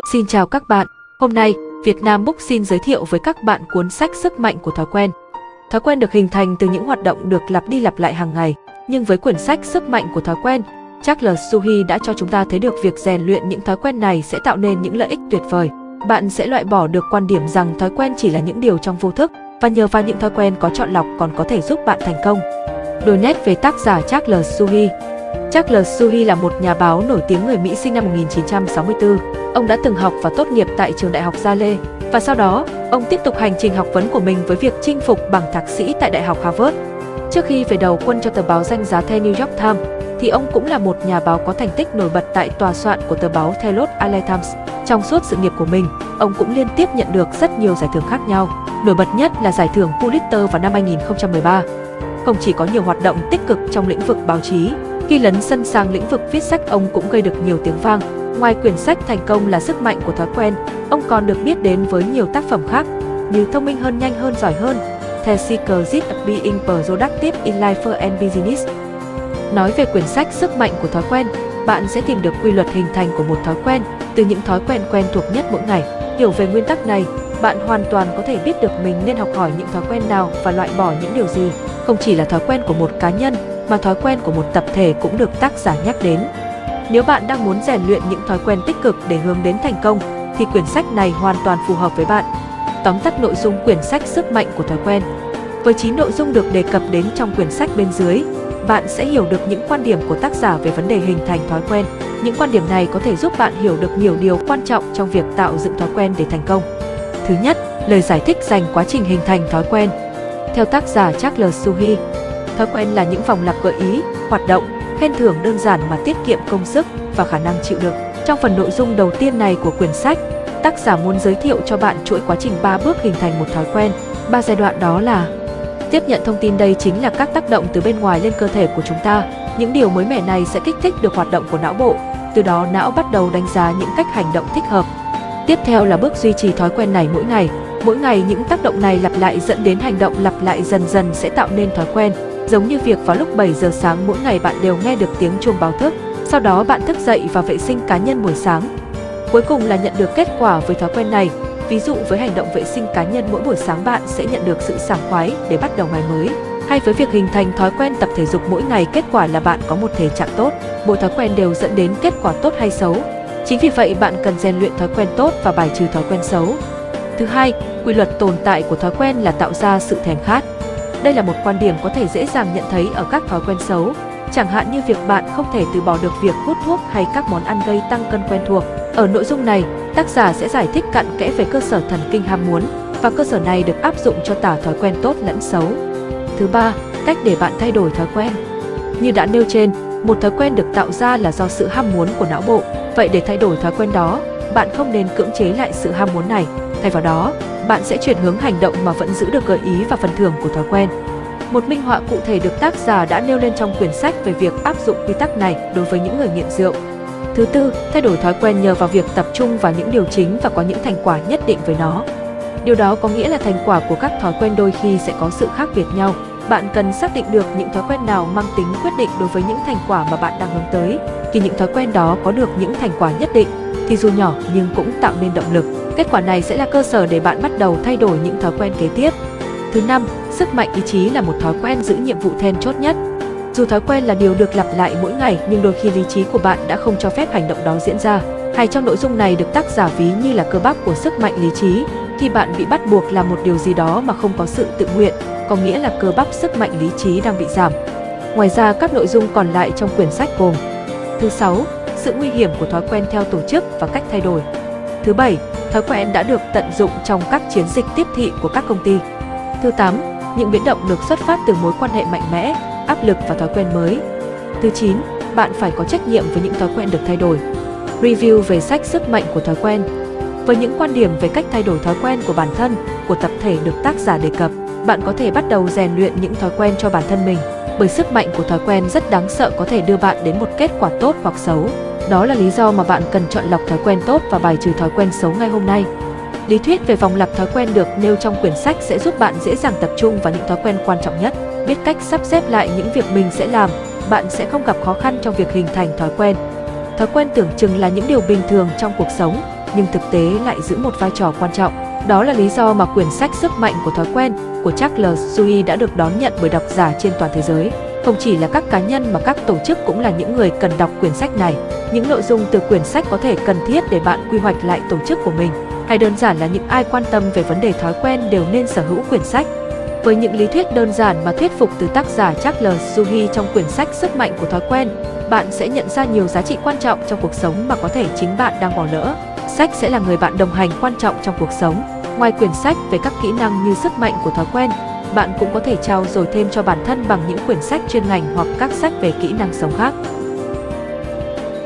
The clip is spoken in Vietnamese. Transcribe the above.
Xin chào các bạn, hôm nay Việt Nam Book xin giới thiệu với các bạn cuốn sách Sức mạnh của thói quen. Thói quen được hình thành từ những hoạt động được lặp đi lặp lại hàng ngày, nhưng với quyển sách Sức mạnh của thói quen, Charles Duhigg đã cho chúng ta thấy được việc rèn luyện những thói quen này sẽ tạo nên những lợi ích tuyệt vời. Bạn sẽ loại bỏ được quan điểm rằng thói quen chỉ là những điều trong vô thức, và nhờ vào những thói quen có chọn lọc còn có thể giúp bạn thành công. Đôi nét về tác giả Charles Duhigg. Charles Duhigg là một nhà báo nổi tiếng người Mỹ sinh năm 1964. Ông đã từng học và tốt nghiệp tại trường đại học Yale, và sau đó, ông tiếp tục hành trình học vấn của mình với việc chinh phục bằng thạc sĩ tại Đại học Harvard. Trước khi về đầu quân cho tờ báo danh giá The New York Times, thì ông cũng là một nhà báo có thành tích nổi bật tại tòa soạn của tờ báo The Los Angeles Times. Trong suốt sự nghiệp của mình, ông cũng liên tiếp nhận được rất nhiều giải thưởng khác nhau. Nổi bật nhất là giải thưởng Pulitzer vào năm 2013. Không chỉ có nhiều hoạt động tích cực trong lĩnh vực báo chí, khi lấn sân sang lĩnh vực viết sách, ông cũng gây được nhiều tiếng vang. Ngoài quyển sách thành công là Sức mạnh của thói quen, ông còn được biết đến với nhiều tác phẩm khác như Thông minh hơn, nhanh hơn, giỏi hơn, The Secret of Being Productive in Life and Business. Nói về quyển sách Sức mạnh của thói quen, bạn sẽ tìm được quy luật hình thành của một thói quen từ những thói quen quen thuộc nhất mỗi ngày. Hiểu về nguyên tắc này, bạn hoàn toàn có thể biết được mình nên học hỏi những thói quen nào và loại bỏ những điều gì. Không chỉ là thói quen của một cá nhân, mà thói quen của một tập thể cũng được tác giả nhắc đến. Nếu bạn đang muốn rèn luyện những thói quen tích cực để hướng đến thành công, thì quyển sách này hoàn toàn phù hợp với bạn. Tóm tắt nội dung quyển sách Sức mạnh của thói quen. Với 9 nội dung được đề cập đến trong quyển sách bên dưới, bạn sẽ hiểu được những quan điểm của tác giả về vấn đề hình thành thói quen. Những quan điểm này có thể giúp bạn hiểu được nhiều điều quan trọng trong việc tạo dựng thói quen để thành công. Thứ nhất, lời giải thích dành quá trình hình thành thói quen. Theo tác giả Charles Duhigg, thói quen là những vòng lặp gợi ý, hoạt động, khen thưởng đơn giản mà tiết kiệm công sức và khả năng chịu đựng. Trong phần nội dung đầu tiên này của quyển sách, tác giả muốn giới thiệu cho bạn chuỗi quá trình 3 bước hình thành một thói quen. 3 giai đoạn đó là: tiếp nhận thông tin. Đây chính là các tác động từ bên ngoài lên cơ thể của chúng ta. Những điều mới mẻ này sẽ kích thích được hoạt động của não bộ, từ đó não bắt đầu đánh giá những cách hành động thích hợp. Tiếp theo là bước duy trì thói quen này mỗi ngày. Mỗi ngày những tác động này lặp lại dẫn đến hành động lặp lại dần dần sẽ tạo nên thói quen. Giống như việc vào lúc 7 giờ sáng mỗi ngày bạn đều nghe được tiếng chuông báo thức, sau đó bạn thức dậy và vệ sinh cá nhân buổi sáng. Cuối cùng là nhận được kết quả với thói quen này. Ví dụ với hành động vệ sinh cá nhân mỗi buổi sáng, bạn sẽ nhận được sự sảng khoái để bắt đầu ngày mới. Hay với việc hình thành thói quen tập thể dục mỗi ngày, kết quả là bạn có một thể trạng tốt. Mỗi thói quen đều dẫn đến kết quả tốt hay xấu. Chính vì vậy bạn cần rèn luyện thói quen tốt và bài trừ thói quen xấu. Thứ hai, quy luật tồn tại của thói quen là tạo ra sự thèm khát. Đây là một quan điểm có thể dễ dàng nhận thấy ở các thói quen xấu, chẳng hạn như việc bạn không thể từ bỏ được việc hút thuốc hay các món ăn gây tăng cân quen thuộc. Ở nội dung này, tác giả sẽ giải thích cặn kẽ về cơ sở thần kinh ham muốn, và cơ sở này được áp dụng cho cả thói quen tốt lẫn xấu. Thứ ba, cách để bạn thay đổi thói quen. Như đã nêu trên, một thói quen được tạo ra là do sự ham muốn của não bộ. Vậy để thay đổi thói quen đó, bạn không nên cưỡng chế lại sự ham muốn này. Thay vào đó, bạn sẽ chuyển hướng hành động mà vẫn giữ được gợi ý và phần thưởng của thói quen. Một minh họa cụ thể được tác giả đã nêu lên trong quyển sách về việc áp dụng quy tắc này đối với những người nghiện rượu. Thứ tư, thay đổi thói quen nhờ vào việc tập trung vào những điều chính và có những thành quả nhất định với nó. Điều đó có nghĩa là thành quả của các thói quen đôi khi sẽ có sự khác biệt nhau. Bạn cần xác định được những thói quen nào mang tính quyết định đối với những thành quả mà bạn đang hướng tới. Khi những thói quen đó có được những thành quả nhất định, thì dù nhỏ nhưng cũng tạo nên động lực. Kết quả này sẽ là cơ sở để bạn bắt đầu thay đổi những thói quen kế tiếp. Thứ năm, sức mạnh ý chí là một thói quen giữ nhiệm vụ then chốt nhất. Dù thói quen là điều được lặp lại mỗi ngày, nhưng đôi khi lý trí của bạn đã không cho phép hành động đó diễn ra. Hay trong nội dung này được tác giả ví như là cơ bắp của sức mạnh lý trí. Khi bạn bị bắt buộc làm một điều gì đó mà không có sự tự nguyện, có nghĩa là cơ bắp sức mạnh lý trí đang bị giảm. Ngoài ra, các nội dung còn lại trong quyển sách gồm: thứ sáu, sự nguy hiểm của thói quen theo tổ chức và cách thay đổi. Thứ bảy, thói quen đã được tận dụng trong các chiến dịch tiếp thị của các công ty. Thứ 8, những biến động được xuất phát từ mối quan hệ mạnh mẽ, áp lực và thói quen mới. Thứ 9, bạn phải có trách nhiệm với những thói quen được thay đổi. Review về sách Sức mạnh của thói quen. Với những quan điểm về cách thay đổi thói quen của bản thân, của tập thể được tác giả đề cập, bạn có thể bắt đầu rèn luyện những thói quen cho bản thân mình. Bởi sức mạnh của thói quen rất đáng sợ, có thể đưa bạn đến một kết quả tốt hoặc xấu. Đó là lý do mà bạn cần chọn lọc thói quen tốt và bài trừ thói quen xấu ngay hôm nay. Lý thuyết về vòng lặp thói quen được nêu trong quyển sách sẽ giúp bạn dễ dàng tập trung vào những thói quen quan trọng nhất. Biết cách sắp xếp lại những việc mình sẽ làm, bạn sẽ không gặp khó khăn trong việc hình thành thói quen. Thói quen tưởng chừng là những điều bình thường trong cuộc sống, nhưng thực tế lại giữ một vai trò quan trọng. Đó là lý do mà quyển sách Sức mạnh của thói quen của Charles Duhigg đã được đón nhận bởi độc giả trên toàn thế giới. Không chỉ là các cá nhân mà các tổ chức cũng là những người cần đọc quyển sách này. Những nội dung từ quyển sách có thể cần thiết để bạn quy hoạch lại tổ chức của mình, hay đơn giản là những ai quan tâm về vấn đề thói quen đều nên sở hữu quyển sách. Với những lý thuyết đơn giản mà thuyết phục từ tác giả Charles Duhigg trong quyển sách Sức mạnh của thói quen, bạn sẽ nhận ra nhiều giá trị quan trọng trong cuộc sống mà có thể chính bạn đang bỏ lỡ. Sách sẽ là người bạn đồng hành quan trọng trong cuộc sống. Ngoài quyển sách về các kỹ năng như sức mạnh của thói quen, bạn cũng có thể trau dồi thêm cho bản thân bằng những quyển sách chuyên ngành hoặc các sách về kỹ năng sống khác.